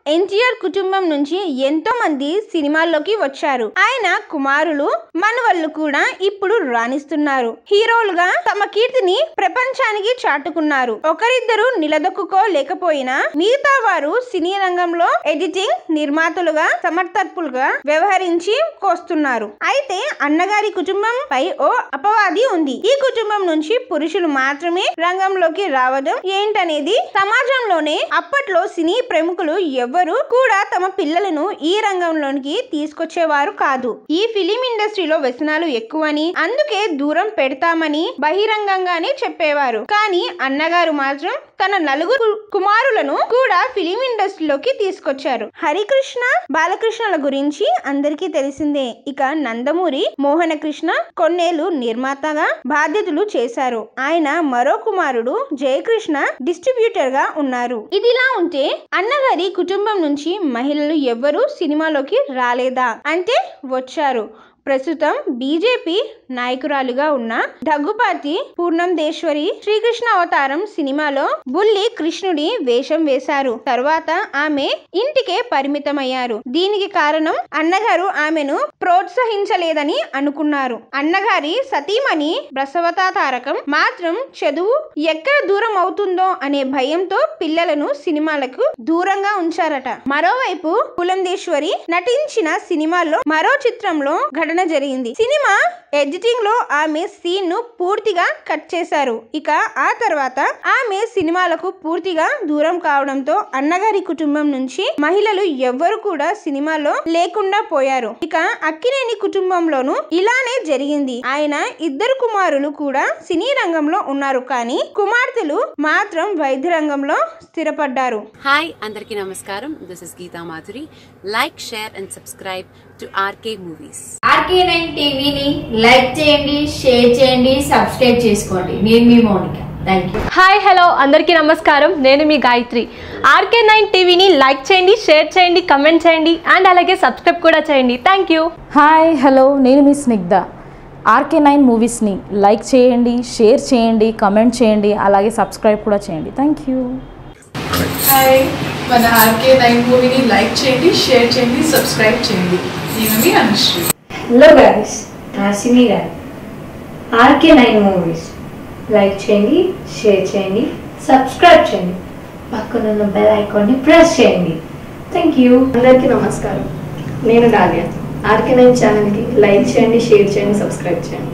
ఎన్టీఆర్ కుటుంబం నుంచి ఎంతో మంది సినిమాల్లోకి వచ్చారు. ఆయన కుమారులు మనవళ్ళు కూడా ఇప్పుడు రాణిస్తున్నారు. హీరోలుగా తమ కీర్తిని ప్రపంచానికి చాటుకున్నారు. ఒకరిద్దరు నిలదొక్కుకోలేకపోయినా మిగతా వారు సినీ రంగంలో ఎడిటింగ్ నిర్మాతలుగా సమర్థకులుగా వ్యవహరించి కోస్తున్నారు. అయితే అన్నగారి కుటుంబంపై ఓ అపవాది ఉంది. ఈ కుటుంబం నుంచి పురుషులు మాత్రమే రంగంలోకి రావడం ఏంటనేది సమాజంలోనే అప్పట్లో సినీ ప్రముఖులు ఎవ్వరు కూడా తమ పిల్లలను ఈ రంగంలోనికి తీసుకొచ్చేవారు కాదు. ఈ ఫిలిం ఇండస్ట్రీలో వ్యసనాలు ఎక్కువని అందుకే దూరం పెడతామని బహిరంగంగానే చెప్పేవారు. కానీ అన్నగారు మాత్రం తన నలుగురు కుమారులను కూడా ఫిలిం ఇండస్ట్రీలోకి తీసుకొచ్చారు. హరికృష్ణ బాలకృష్ణల గురించి అందరికీ తెలిసిందే. ఇక నందమూరి మోహన కృష్ణ కొన్నేళ్లు నిర్మాతగా బాధ్యతలు చేశారు. ఆయన మరో కుమారుడు జయకృష్ణ డిస్ట్రిబ్యూటర్ గా ఉన్నారు. ఇదిలా ఉంటే అన్నగారి కుటుంబం నుంచి మహిళలు ఎవ్వరూ సినిమాలోకి రాలేదా అంటే వచ్చారు. ప్రస్తుతం బీజేపీ నాయకురాలుగా ఉన్న దగ్గుపాటి పూర్ణందేశ్వరి శ్రీకృష్ణ అవతారం సినిమాలో బుల్లి కృష్ణుడి వేషం వేశారు. తర్వాత ఆమె ఇంటికే పరిమితమయ్యారు. దీనికి కారణం అన్నగారు ఆమెను ప్రోత్సహించలేదని అనుకున్నారు. అన్నగారి సతీమణి బసవతారకం మాత్రం చదువు ఎక్కడ దూరం అవుతుందో అనే భయంతో పిల్లలను సినిమాలకు దూరంగా ఉంచారట. మరోవైపు పూలందేశ్వరి నటించిన సినిమాల్లో మరో చిత్రంలో జరిగింది. సినిమా ఎడిటింగ్ లో ఆమె సీన్ ను పూర్తిగా కట్ చేశారు. ఇక ఆ తర్వాత ఆమె సినిమాలకు పూర్తిగా దూరం కావడంతో అన్నగారి కుటుంబం నుంచి మహిళలు ఎవ్వరు కూడా సినిమాలో లేకుండా పోయారు. ఇక అక్కినేని కుటుంబంలోనూ ఇలానే జరిగింది. ఆయన ఇద్దరు కుమారులు కూడా సినీ రంగంలో ఉన్నారు. కానీ కుమార్తెలు మాత్రం వైద్య రంగంలో స్థిరపడ్డారు. హాయ్ అందరికీ నమస్కారం. This is Geetha Madhuri. Like, share and subscribe to RK movies. RK9 టీవీని లైక్ చేయండి, షేర్ చేయండి, సబ్స్క్రైబ్ చేసుకోండి. నేను మీ Mounika. Thank you. Hi hello అందరికీ నమస్కారం. నేను మీ గాయత్రి. RK9 టీవీని లైక్ చేయండి, షేర్ చేయండి, కమెంట్ చేయండి అండ్ అలాగే సబ్స్క్రైబ్ కూడా చేయండి. Thank you. హాయ్ హలో నేను మీ స్నిగ్ధ. RK9 మూవీస్ని లైక్ చేయండి, షేర్ చేయండి, కమెంట్ చేయండి, అలాగే సబ్స్క్రైబ్ కూడా చేయండి. Thank you. హాయ్, మన RK9 మూవీని లైక్ చేయండి, షేర్ చేయండి, సబ్స్క్రైబ్ చేయండి. నేను మీ అనుశ్రీ. హలో గైస్, నాసిని గారు. RK9 మూవీస్ లైక్ చేయండి, షేర్ చేయండి, సబ్స్క్రైబ్ చేయండి, పక్కనున్న బెల్ ఐకాన్ని ప్రెస్ చేయండి. Thank you. అందరికీ నమస్కారం. నేను డాలియా. RK9 ఛానల్కి లైక్ చేయండి, షేర్ చేయండి, సబ్స్క్రైబ్ చేయండి.